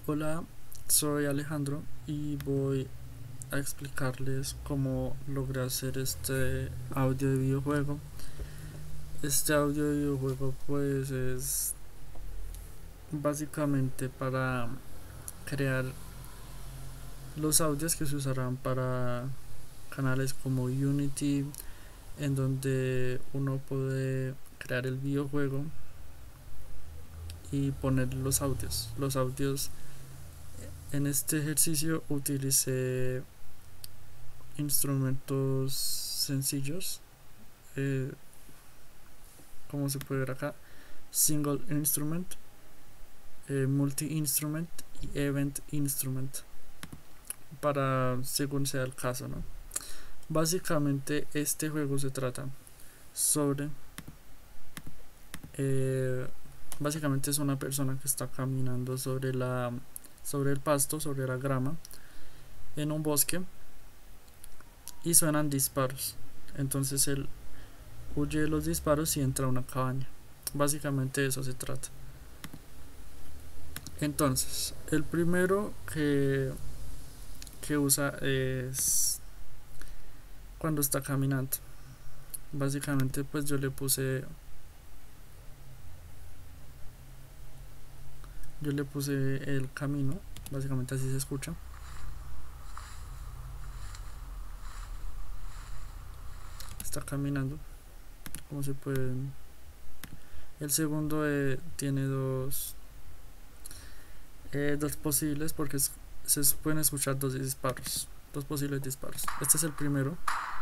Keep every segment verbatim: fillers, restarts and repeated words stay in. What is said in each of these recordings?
Hola, soy Alejandro y voy a explicarles cómo logré hacer este audio de videojuego. Este audio de videojuego pues es básicamente para crear los audios que se usarán para canales como Unity, en donde uno puede crear el videojuego y poner los audios. Los audios en este ejercicio utilicé instrumentos sencillos, eh, como se puede ver acá: single instrument, eh, multi instrument y event instrument, para según sea el caso, ¿no? Básicamente este juego se trata sobre eh, básicamente es una persona que está caminando sobre la sobre el pasto, sobre la grama, en un bosque, y suenan disparos. Entonces él huye de los disparos y entra a una cabaña. Básicamente de eso se trata. Entonces, el primero que, que usa es cuando está caminando. Básicamente, pues yo le puse yo le puse el camino. Básicamente así se escucha. Está caminando, como se puede. El segundo eh, tiene dos eh, dos posibles, porque es, se pueden escuchar dos disparos, dos posibles disparos. Este es el primero.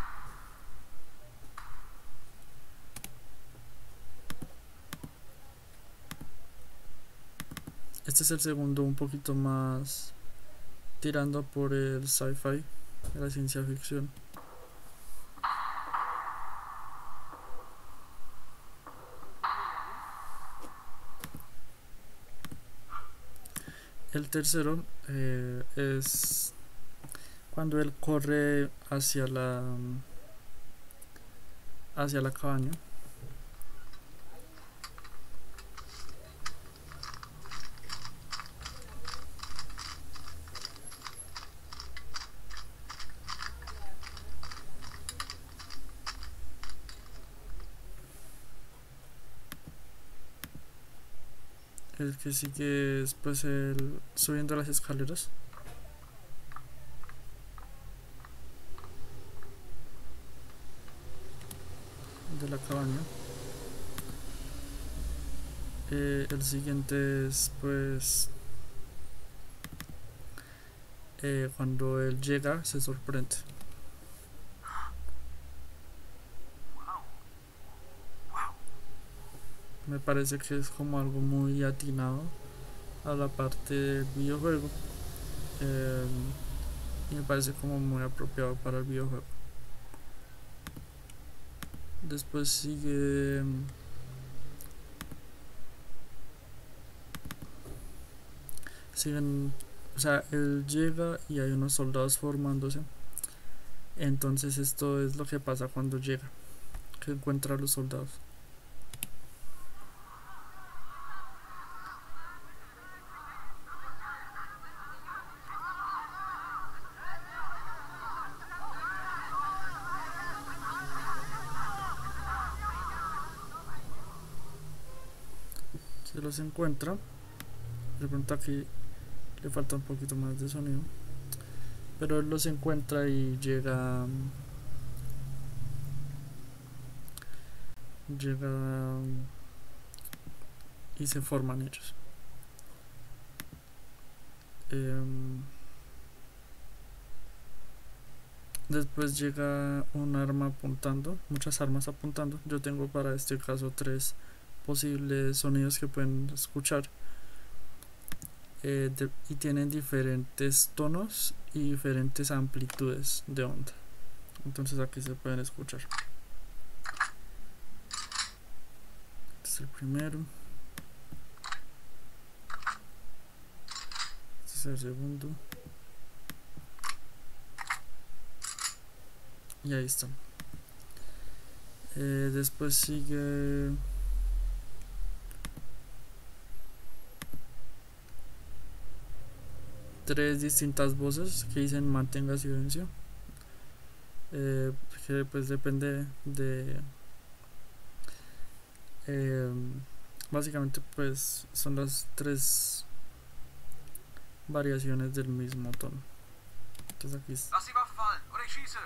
Este es el segundo, un poquito más tirando por el sci-fi, la ciencia ficción. El tercero eh, es cuando él corre hacia la hacia la cabaña. El que sigue es pues el subiendo las escaleras de la cabaña. Eh, el siguiente es pues eh, cuando él llega se sorprende. Me parece que es como algo muy atinado a la parte del videojuego, eh, y me parece como muy apropiado para el videojuego. Después sigue siguen o sea, él llega y hay unos soldados formándose. Entonces esto es lo que pasa cuando llega, que encuentra a los soldados. Se los encuentra. De pronto aquí le falta un poquito más de sonido, pero él los encuentra y llega llega y se forman ellos. Eh, después llega un arma apuntando, muchas armas apuntando. Yo tengo para este caso tres posibles sonidos que pueden escuchar, eh, de, y tienen diferentes tonos y diferentes amplitudes de onda. Entonces aquí se pueden escuchar. Este es el primero. Este es el segundo. Y ahí está. Eh, después sigue tres distintas voces que dicen mantenga silencio, eh, que pues depende de eh, básicamente pues son las tres variaciones del mismo tono. Entonces aquí es- Lass die Waffe fallen oder ich schieße.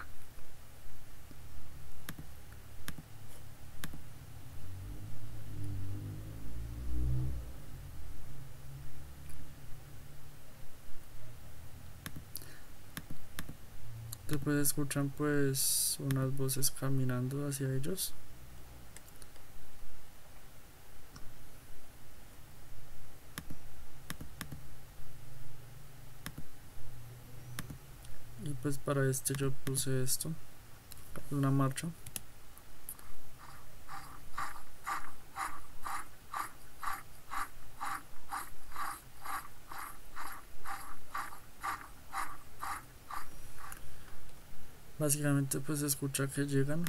después escuchan pues unas voces caminando hacia ellos. Y pues para este yo puse esto, una marcha. Básicamente pues se escucha que llegan.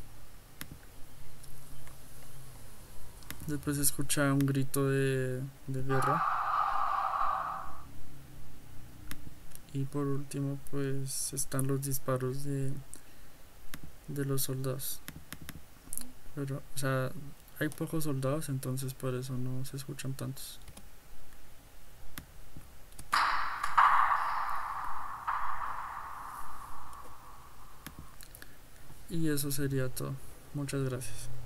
Después se escucha un grito de, de guerra. Y por último pues están los disparos de, de los soldados. Pero, o sea, hay pocos soldados, entonces por eso no se escuchan tantos. Y eso sería todo. Muchas gracias.